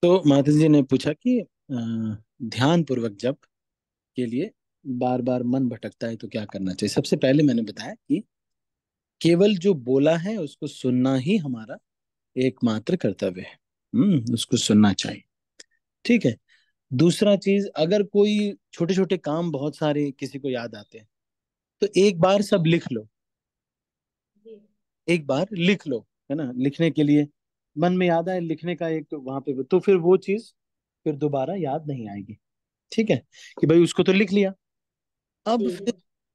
तो माता जी ने पूछा कि ध्यान पूर्वक जप के लिए बार बार मन भटकता है तो क्या करना चाहिए। सबसे पहले मैंने बताया कि केवल जो बोला है उसको सुनना ही हमारा एकमात्र कर्तव्य है। उसको सुनना चाहिए। ठीक है। दूसरा चीज, अगर कोई छोटे छोटे काम बहुत सारे किसी को याद आते हैं तो एक बार सब लिख लो। जी एक बार लिख लो, है ना। लिखने के लिए मन में याद आए, लिखने का एक वहां पे तो फिर वो चीज फिर दोबारा याद नहीं आएगी। ठीक है, कि भाई उसको तो लिख लिया। अब जी फिर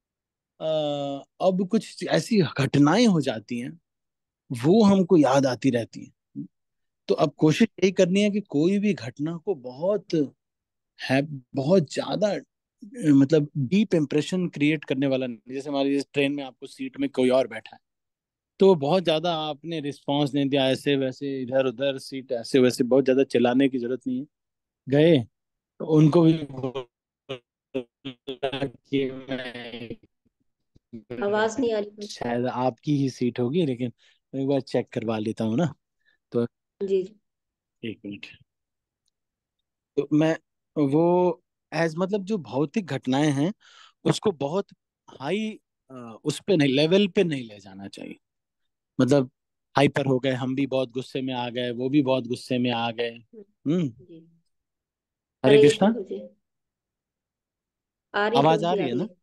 अब कुछ ऐसी घटनाएं हो जाती हैं, वो हमको याद आती रहती हैं। तो अब कोशिश यही करनी है कि कोई भी घटना को है बहुत ज्यादा मतलब डीप इम्प्रेशन क्रिएट करने वाला नहीं। जैसे हमारी इस ट्रेन में आपको सीट में कोई और बैठा है, तो बहुत ज्यादा आपने रिस्पांस नहीं दिया, ऐसे वैसे इधर उधर सीट ऐसे वैसे बहुत ज्यादा चिल्लाने की जरूरत नहीं है। गए तो उनको भी बोला कि आवाज नहीं आ रही कुछ। शायद आपकी ही सीट होगी, लेकिन मैं एक बार चेक करवा लेता हूँ ना। तो जी एक मिनट। तो मैं वो एज मतलब जो भौतिक घटनाएं हैं उसको बहुत हाई उस पे नहीं, लेवल पे नहीं ले जाना चाहिए। मतलब हाइपर हो गए, हम भी बहुत गुस्से में आ गए, वो भी बहुत गुस्से में आ गए। जी। हरे हरे कृष्ण कृष्णा। प्रभु जी। आ रही आवाज प्रभु आ जी, रही आ है रही ना। है।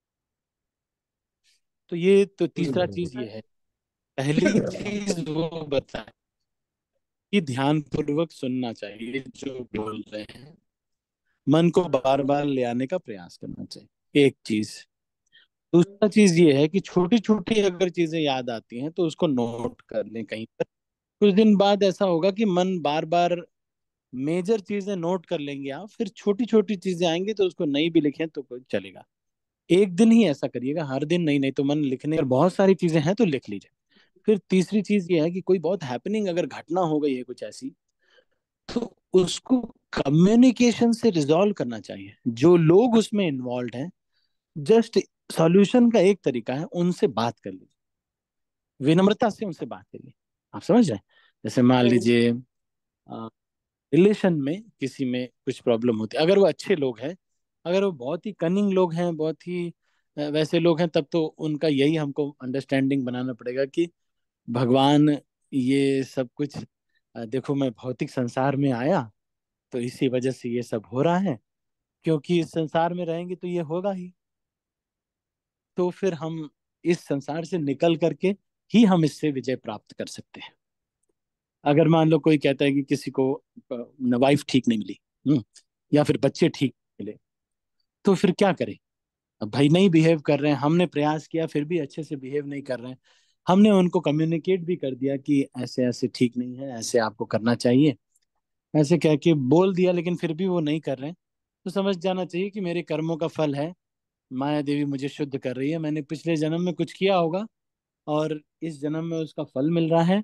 तो ये तो तीसरा चीज ये है। पहली चीज वो बता कि ध्यान पूर्वक सुनना चाहिए जो बोल रहे हैं। मन को बार बार ले आने का प्रयास करना चाहिए, एक चीज। दूसरा चीज ये है कि छोटी छोटी अगर चीजें याद आती हैं तो उसको नोट कर लें कहीं पर। कुछ दिन बाद ऐसा होगा कि मन बार बार मेजर चीजें नोट कर लेंगे आप, फिर छोटी छोटी चीजें आएंगी तो उसको नहीं भी लिखें तो कोई चलेगा। एक दिन ही ऐसा करिएगा, हर दिन नहीं, नहीं तो मन लिखने और बहुत सारी चीजें हैं तो लिख लीजिए। फिर तीसरी चीज ये है कि कोई बहुत हैपनिंग अगर घटना हो गई है कुछ ऐसी, तो उसको कम्युनिकेशन से रिजॉल्व करना चाहिए। जो लोग उसमें इन्वॉल्व हैं, जस्ट सॉल्यूशन का एक तरीका है, उनसे बात कर लीजिए, विनम्रता से उनसे बात करिए। आप समझ रहे हैं। जैसे मान हाँ जी। लीजिए रिलेशन में किसी में कुछ प्रॉब्लम होती है, अगर वो अच्छे लोग हैं, अगर वो बहुत ही कनिंग लोग हैं, बहुत ही वैसे लोग हैं, तब तो उनका यही हमको अंडरस्टैंडिंग बनाना पड़ेगा कि भगवान ये सब कुछ देखो मैं भौतिक संसार में आया तो इसी वजह से ये सब हो रहा है, क्योंकि इस संसार में रहेंगे तो ये होगा ही। तो फिर हम इस संसार से निकल करके ही हम इससे विजय प्राप्त कर सकते हैं। अगर मान लो कोई कहता है कि किसी को वाइफ ठीक नहीं मिली, या फिर बच्चे ठीक नहीं मिले, तो फिर क्या करें। अब भाई नहीं बिहेव कर रहे हैं, हमने प्रयास किया फिर भी अच्छे से बिहेव नहीं कर रहे हैं। हमने उनको कम्युनिकेट भी कर दिया कि ऐसे ऐसे ठीक नहीं है, ऐसे आपको करना चाहिए, ऐसे कह के बोल दिया, लेकिन फिर भी वो नहीं कर रहे हैं। तो समझ जाना चाहिए कि मेरे कर्मों का फल है, माया देवी मुझे शुद्ध कर रही है, मैंने पिछले जन्म में कुछ किया होगा और इस जन्म में उसका फल मिल रहा है।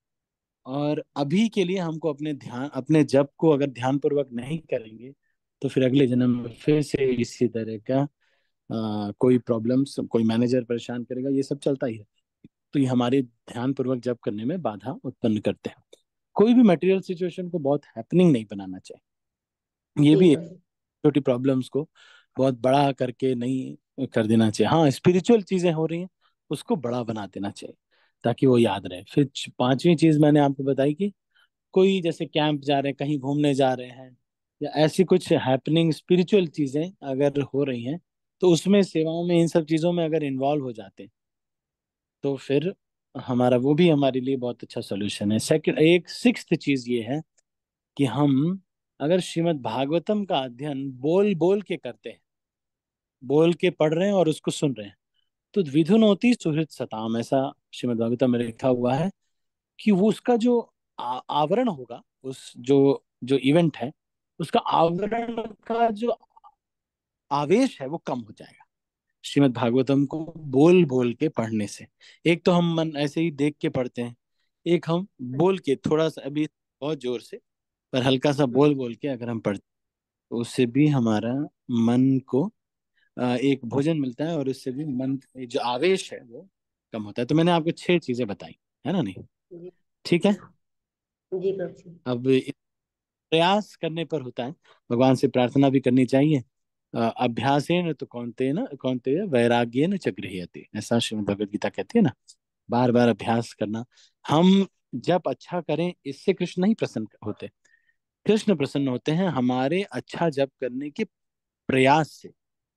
और अभी के लिए हमको अपने ध्यान, अपने जप को अगर ध्यान पूर्वक नहीं करेंगे तो फिर अगले जन्म में फिर से इसी तरह का कोई प्रॉब्लम्स, कोई मैनेजर परेशान करेगा, ये सब चलता ही है। तो ये हमारे ध्यान पूर्वक जप करने में बाधा उत्पन्न करते हैं। कोई भी मटेरियल सिचुएशन को बहुत हैपनिंग नहीं बनाना चाहिए। ये जी भी प्रभु। छोटी प्रॉब्लम्स को बहुत बड़ा करके नहीं कर देना चाहिए। हाँ, स्पिरिचुअल चीजें हो रही हैं उसको बड़ा बना देना चाहिए ताकि वो याद रहे। फिर पांचवी चीज मैंने आपको बताई कि कोई जैसे कैंप जा रहे हैं, कहीं घूमने जा रहे हैं, या ऐसी कुछ हैपनिंग स्पिरिचुअल चीजें अगर हो रही हैं, तो उसमें सेवाओं में इन सब चीजों में अगर इन्वॉल्व हो जाते हैं तो फिर हमारा वो भी हमारे लिए बहुत अच्छा सोल्यूशन है। सेकंड, एक सिक्स्थ चीज ये है कि हम अगर श्रीमद् भागवतम का अध्ययन बोल बोल के करते हैं, बोल के पढ़ रहे हैं और उसको सुन रहे हैं, तो विधुनोति सुहृत सताम, ऐसा श्रीमद् भागवतम में लिखा हुआ है कि वो उसका जो आवरण होगा, उस जो जो इवेंट है उसका आवरण का जो आवेश है वो कम हो जाएगा श्रीमद् भागवतम को बोल बोल के पढ़ने से। एक तो हम मन ऐसे ही देख के पढ़ते हैं, एक हम बोल के थोड़ा सा अभी बहुत जोर से पर हल्का सा बोल बोल के अगर हम पढ़ते हैं, तो उससे भी हमारा मन को एक भोजन मिलता है और उससे भी मन जो आवेश है वो कम होता है। तो मैंने आपको छह चीजें बताई, है ना, नहीं। जी ठीक है। जी प्रभु जी। अब प्रयास करने पर होता है। भगवान से प्रार्थना भी करनी चाहिए। अभ्यासेन तो कौन्तेय वैराग्येन च गृह्यते, ऐसा श्रीमद् भगवद गीता कहती है ना। बार बार अभ्यास करना। हम जब अच्छा करें इससे कृष्ण नहीं प्रसन्न होते। कृष्ण प्रसन्न होते हैं हमारे अच्छा जप करने के प्रयास से।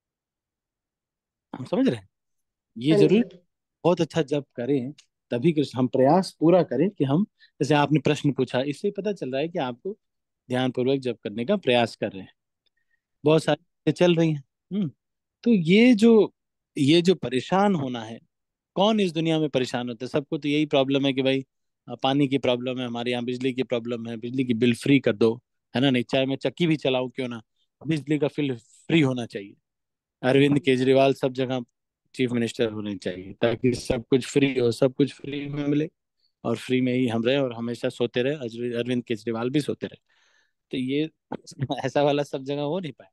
हम समझ रहे हैं? ये हाँ जी। जरूर बहुत अच्छा जप करें तभी कृष्ण, हम प्रयास पूरा करें कि हम, जैसे आपने प्रश्न पूछा, इससे पता चल रहा है कि आपको ध्यान पूर्वक जप करने का प्रयास कर रहे हैं। बहुत सारी चीजें चल रही हैं। तो ये जो परेशान होना है, कौन इस दुनिया में परेशान होता है? सबको तो यही प्रॉब्लम है कि भाई पानी की प्रॉब्लम है, हमारे यहाँ बिजली की प्रॉब्लम है, बिजली की बिल फ्री कर दो, है ना? नहीं, चाहे मैं चक्की भी चलाऊं क्यों ना, बिजली का बिल फ्री होना चाहिए। अरविंद केजरीवाल सब जगह चीफ मिनिस्टर होने चाहिए ताकि सब कुछ फ्री हो, सब कुछ फ्री में मिले और फ्री में ही हम रहे और हमेशा सोते रहे, अरविंद केजरीवाल भी सोते रहे। तो ये ऐसा वाला सब जगह हो नहीं पाए।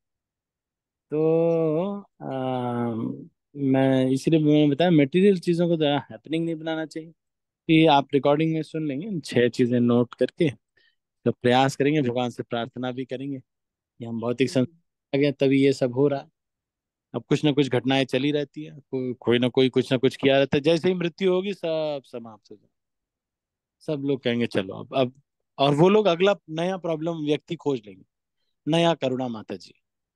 तो मैं इसीलिए मैंने बताया मटेरियल चीज़ों को ज़्यादा हैपनिंग नहीं बनाना चाहिए। कि आप रिकॉर्डिंग में सुन लेंगे, 6 चीज़ें नोट करके तो प्रयास करेंगे, भगवान से प्रार्थना भी करेंगे कि हम भौतिक संसार आ गए तभी ये सब हो रहा है। अब कुछ ना कुछ घटनाएं चली रहती है, कोई ना कोई कुछ ना कुछ किया रहता है, जैसे ही मृत्यु होगी सब समाप्त हो जाए। सब लोग कहेंगे चलो अब और वो लोग अगला नया प्रॉब्लम व्यक्ति खोज लेंगे, नया करुणा माता जी।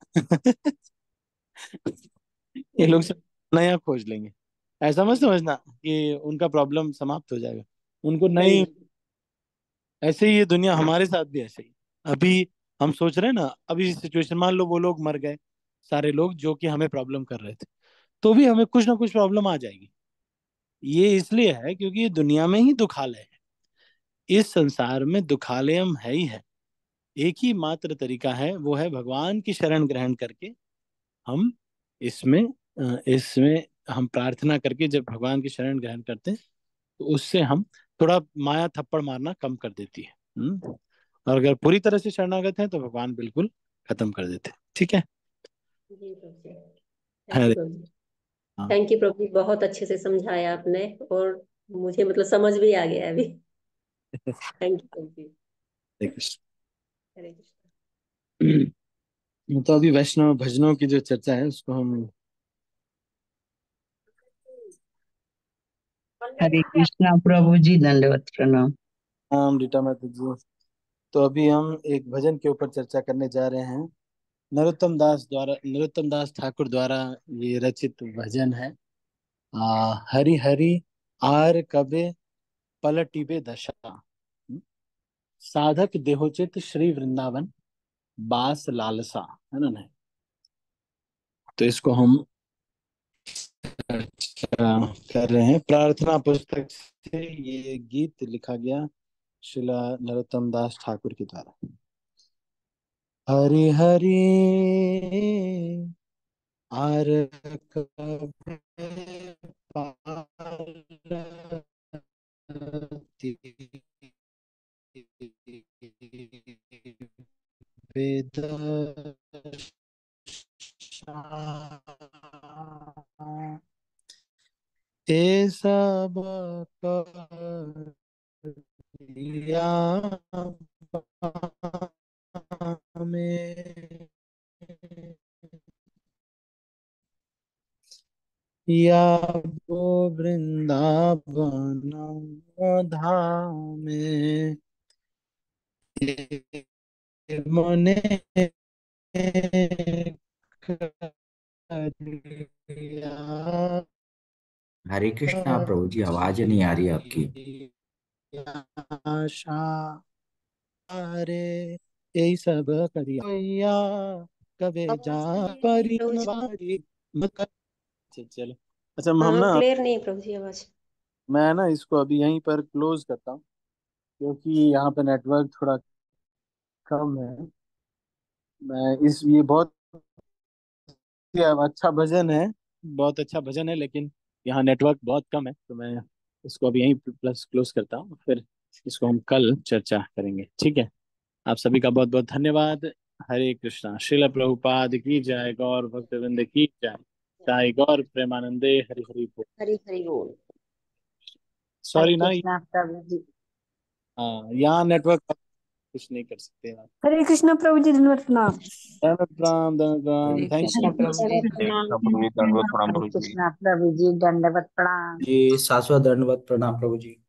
ये लोग सब नया खोज लेंगे। ऐसा मत समझना कि उनका प्रॉब्लम समाप्त हो जाएगा, उनको हाँ नई। जी। ऐसे ही ये दुनिया हमारे साथ भी ऐसे ही। अभी हम सोच रहे हैं ना, अभी सिचुएशन मान लो वो लोग मर गए, सारे लोग जो कि हमें प्रॉब्लम कर रहे थे, तो भी हमें कुछ ना कुछ प्रॉब्लम आ जाएगी। ये इसलिए है क्योंकि ये दुनिया में ही दुखालय है, इस संसार में दुखालयम है ही है। एक ही मात्र तरीका है, वो है भगवान की शरण ग्रहण करके हम इसमें इसमें हम प्रार्थना करके जब भगवान की शरण ग्रहण करते हैं तो उससे हम थोड़ा माया थप्पड़ मारना कम कर देती है। और अगर पूरी तरह से शरणागत हैं तो भगवान बिल्कुल खत्म कर देते हैं। ठीक है। जी प्रभु जी। थैंक यू हरे। प्रभु जी। हाँ। थैंक यू प्रभु जी, बहुत अच्छे से समझाया आपने। और मुझे मतलब समझ भी आ गया अभी। Thank you Prabhu ji. हरे कृष्ण। हरे कृष्ण। तो अभी वैष्णव भजनों की जो चर्चा है उसको हम, हरे कृष्णा प्रभु जी, दंडवत प्रणाम। हम रीटा माता जी। तो अभी हम एक भजन के ऊपर चर्चा करने जा रहे हैं। नरोत्तम दास ठाकुर द्वारा ये रचित भजन है। हरि हरि आर कबे पलटिबे दशा, साधक देहोचित श्री वृंदावन बास लालसा, है ना? नहीं, तो इसको हम कर रहे हैं। प्रार्थना पुस्तक से ये गीत लिखा गया शिला नरोत्तम दास ठाकुर के द्वारा। हरि हरि आर कबे पारती ये सब कर लिया में, या वो वृंदावन धाम में, ये मने कर लिया हरे कृष्णा प्रभु जी, आवाज नहीं आ रही आपकी। आशा, अरे यही सब करिया कबे जा आवाज क्लियर नहीं है परी प्रभु जी। बारी मत। चलो, अच्छा हम हाँ, ना, क्लियर नहीं है प्रभु जी आवाज। मैं ना इसको अभी यहीं पर क्लोज करता हूँ क्योंकि यहाँ पे नेटवर्क थोड़ा कम है। मैं इस ये बहुत ही अच्छा भजन है, बहुत अच्छा भजन है, लेकिन यहाँ नेटवर्क बहुत कम है, तो मैं इसको अभी यहीं प्लस क्लोज करता हूँ, फिर इसको हम कल चर्चा करेंगे। ठीक है। आप सभी का बहुत बहुत धन्यवाद। हरे कृष्णा। श्रील प्रभुपाद की जय, गौर भक्तवृंद की जय, साई गौर प्रेमानंदे हरि हरि बोल। हरी हरी बोल। हरे सॉरी ना। कृष्णा प्रभु जी। हाँ, यहाँ नेटवर्क कुछ नहीं कर सकते आप। हरे कृष्णा प्रभु जी, धन्यवाद प्रणाम। दंडवत प्रणाम, दंडवत प्रणाम, हरे थैंक कृष्णा यू। प्रभु जी। कृष्ण प्रभु जी, दंडवत प्रणाम हरे प्रभु जी। कृष्णा प्रभु जी, दंडवत प्रणाम। जी शाश्वत दंडवत प्रणाम प्रभु जी।